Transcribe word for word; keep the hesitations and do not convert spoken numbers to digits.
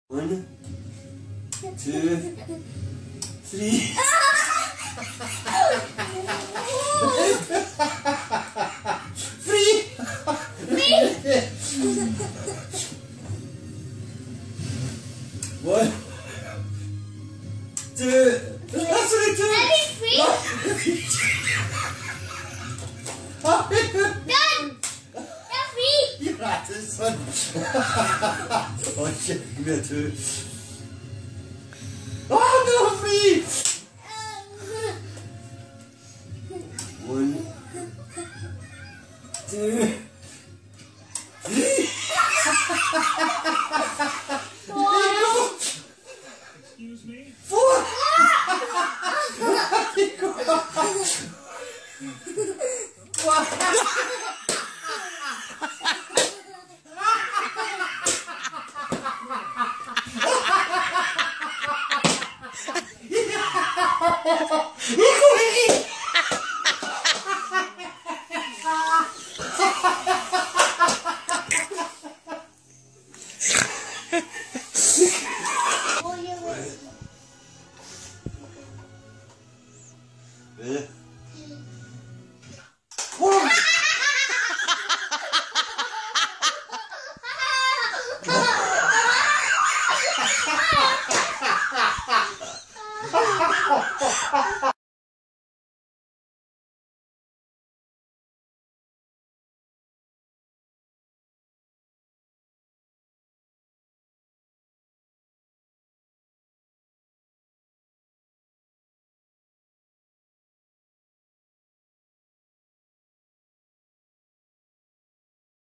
One, two, three. Three. One, two. That's what I do. Free. Done. You're free. You're at this one. Oh shit, give me a two. Oh no, free. One, two, three. Four. Excuse me? Four. Yeah.